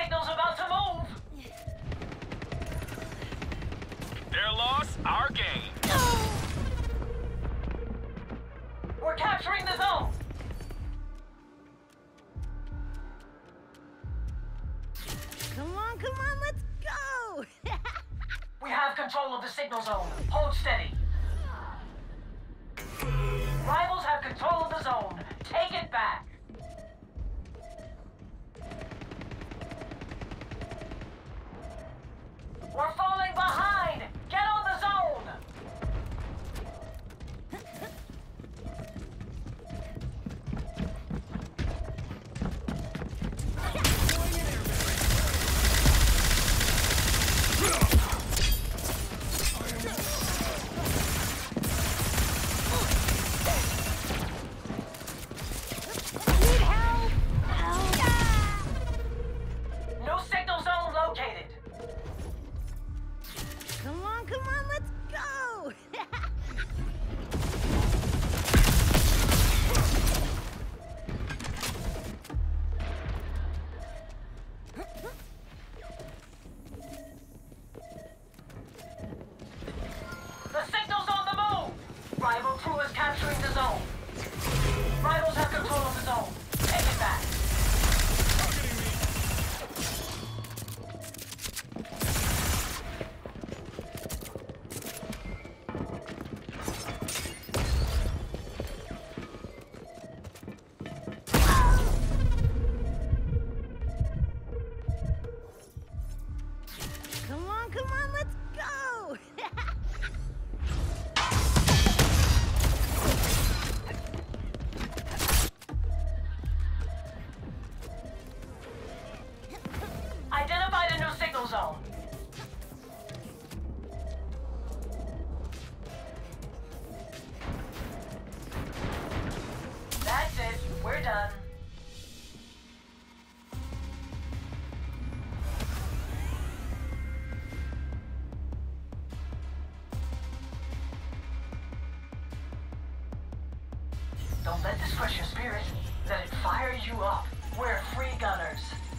signal's about to move! Their loss, our gain. We're capturing the zone! Come on, let's go! We have control of the signal zone. Hold steady. Rivals have control of the zone. Take it back. We're falling behind! Get on the zone! Need help! New signal zone located. Come on, let's go! The signal's on the move! Rival crew is capturing the zone. Rivals have control of the zone. Take it back. Come on, let's go! Identified a new signal zone. That's it. We're done. Don't let this crush your spirit. Let it fire you up. We're free gunners.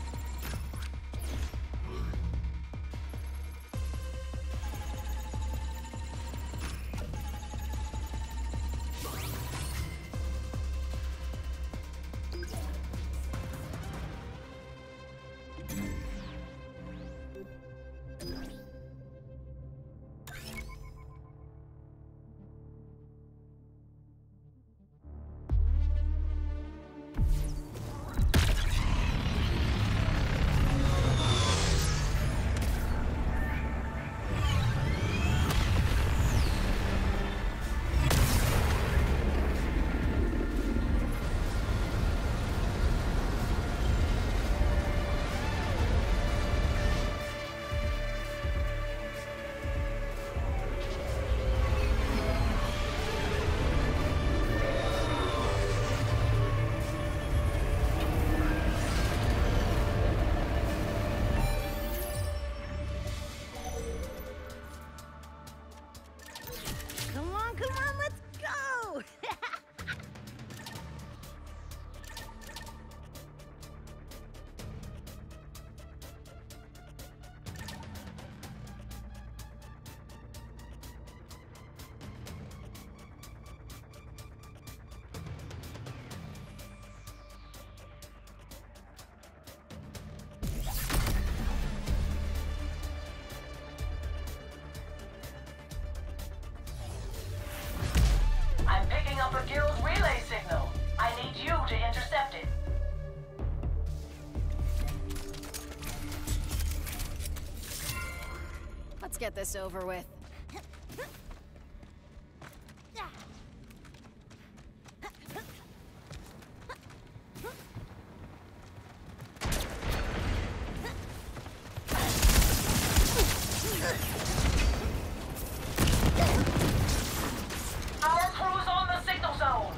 Come on, let's go! I'm picking up a guild relay signal. I need you to intercept it. Let's get this over with. Our crew's on the signal zone.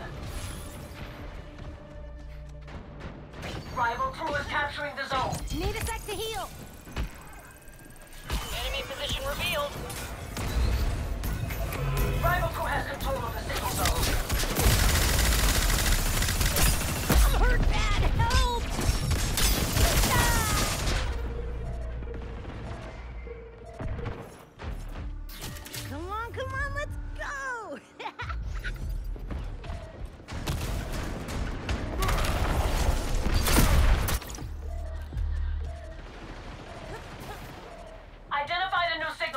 Rival crew is capturing the zone. Need a sec to heal. Enemy position revealed. Rival crew has control of the signal zone. I'm hurt bad. Help! Ah!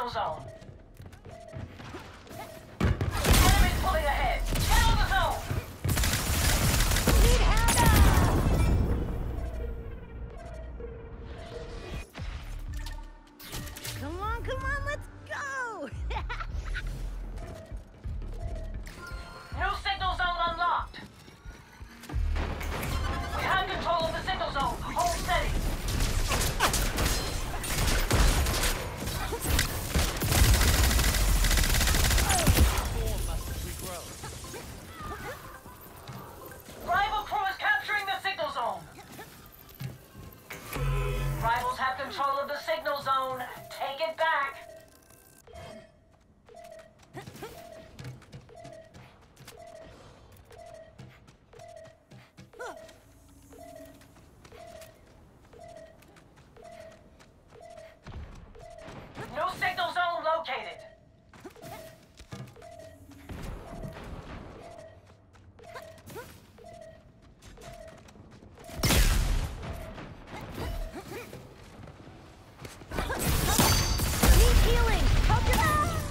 signal zone. Enemies pulling ahead. Get on the zone. Need help! Come on, let's go! New signal zone unlocked. We have control of the signal zone. Hold steady. Rival crew is capturing the signal zone. Rivals have control of the signal zone. Take it back. New signal zone located. Need healing! Help your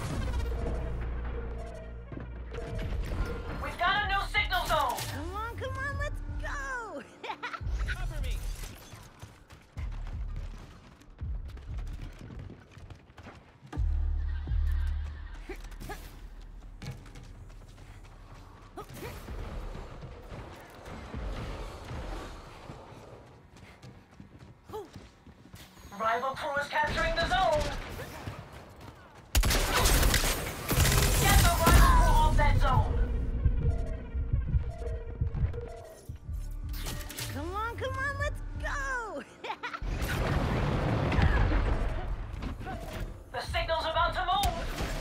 We've got a new signal zone. Come on, let's go! Cover me. Rival crew is capturing the zone. Get the rival crew off that zone. Come on, let's go! The signal's about to move.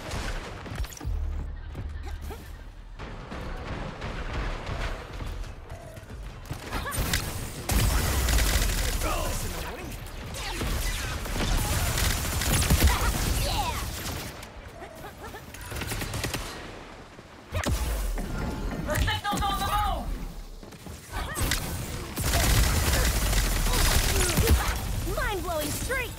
The signal's on the move. Mind-blowing streak!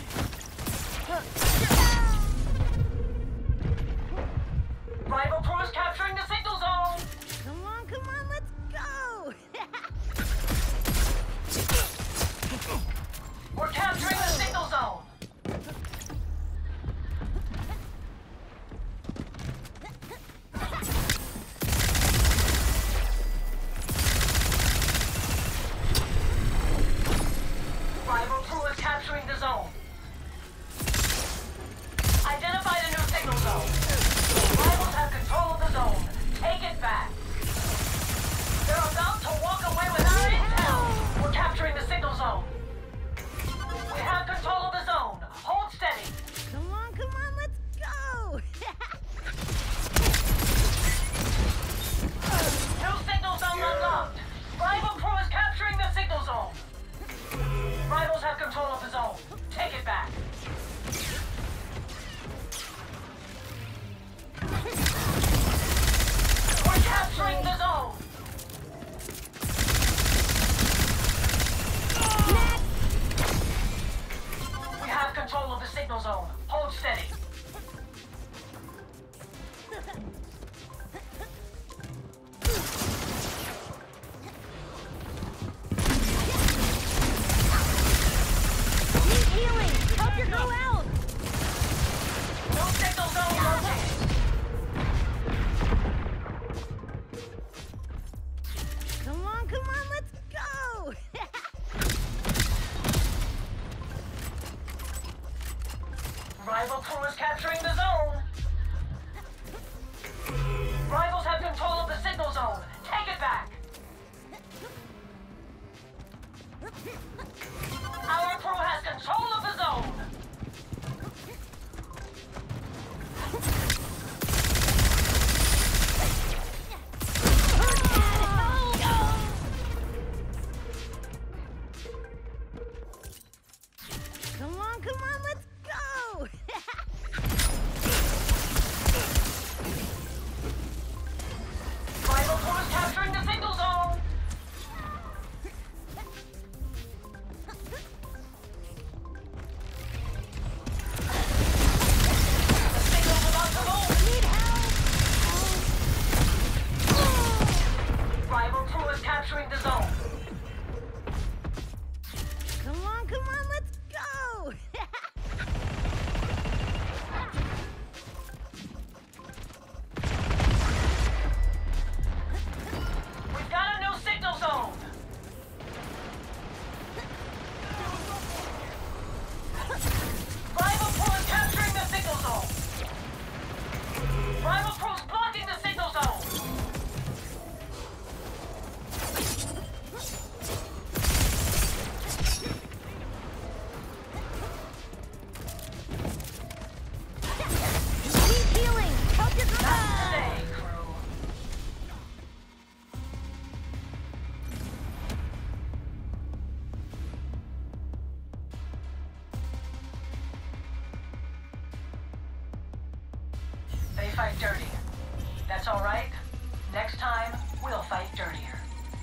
Rival crew is capturing the signal zone. Come on, let's go! We're capturing the signal zone. Rival crew is capturing the zone. Identify the new signal zone. Rivals have control of the zone. Take it back. They're about to walk away without intel. We're capturing the signal zone. We have control of the zone. Hold steady. Come on, let's go! New signal zone unlocked. Rival crew is capturing the signal zone. Rivals have control of the zone. Take it back. We're capturing the zone. We have control of the signal zone. Hold steady. Need healing! Help your girl out! New signal zone located. Come on, let's go! Rival crew is capturing the zone. Rivals have control of the signal zone. Take it back. Our crew has control of the zone. Come on, let's go! Rival crew is capturing the signal zone. They fight dirty. That's all right. Next time, we'll fight dirtier.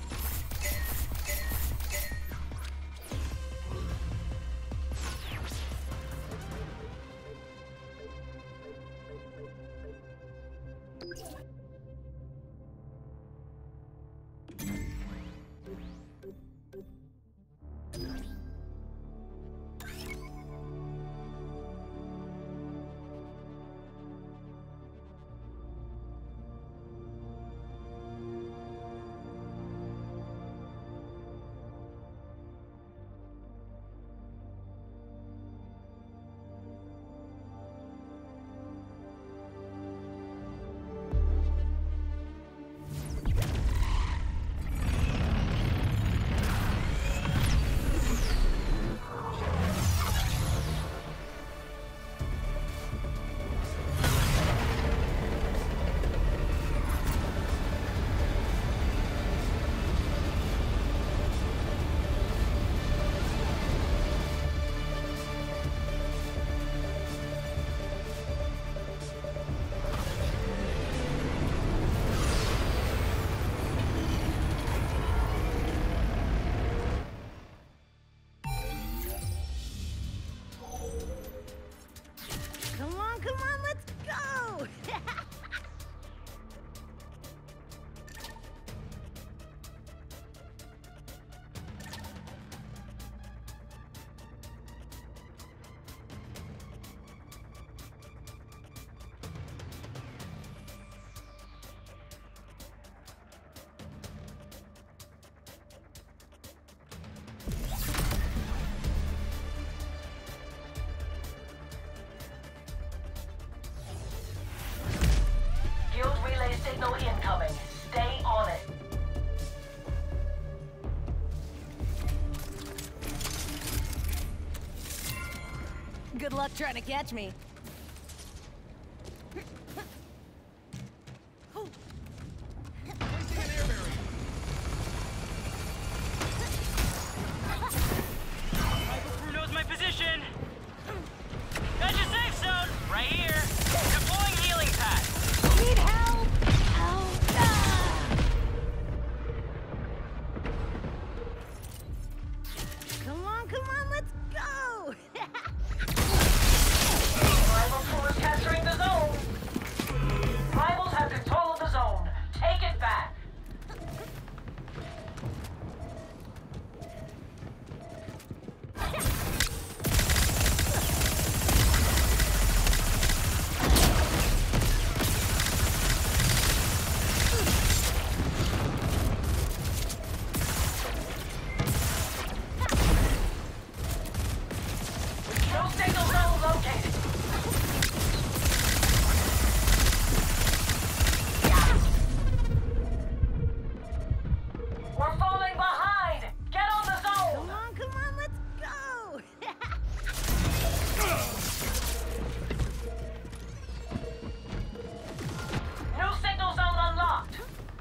Come on, let's go! Guild relay signal incoming. Stay on it. Good luck trying to catch me. Placing an air barrier. Rifle crew knows my position. Got your safe zone right here. Deploying healing pad. Need help! Help! Ah! Come on, let's go! Rival crew is capturing the zone. Rivals have control of the zone. Take it back. No signal zone located. We're falling behind. Get on the zone. Come on, let's go! New signal zone unlocked.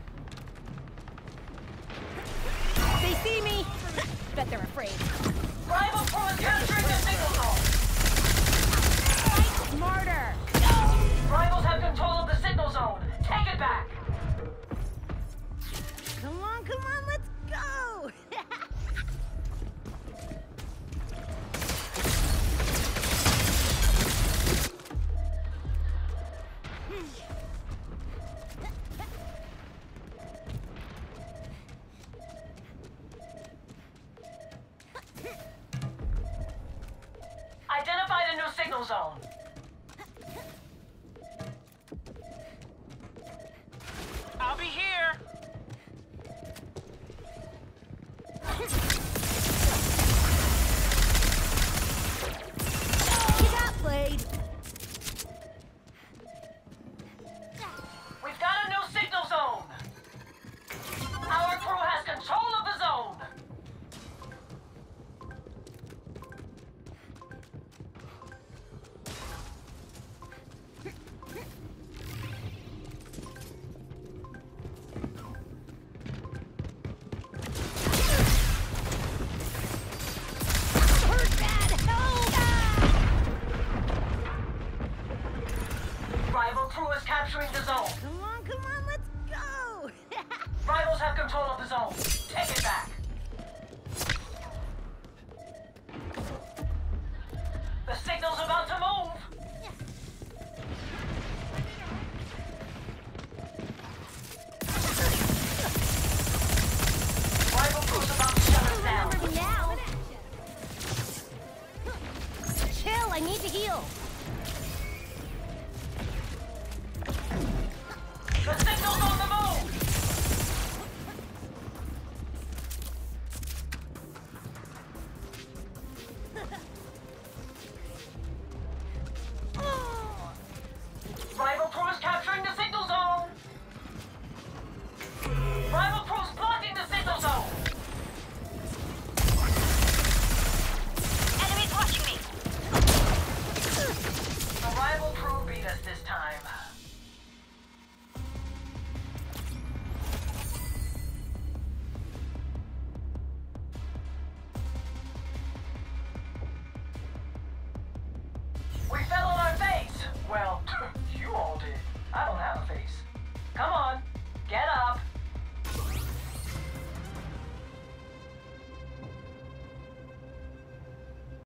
They see me! Bet they're afraid. Rival crew is capturing the signal zone. Fight smarter! Rivals have control of the signal zone. Take it back. Come on, let's go! Identified a new signal zone. I'll be here. You got played! We've got a new signal zone. Our crew has control of the zone. The signal's about to move! Rival crew's about to shut us down. Remember me now. Chill, I need to heal. The signal's on the move! Rival crew is capturing the signal zone! Rival crew's blocking the signal zone! Enemies watching me. The rival crew beat us this time. We fell on our face! Well, you all did. I don't have a face. Come on,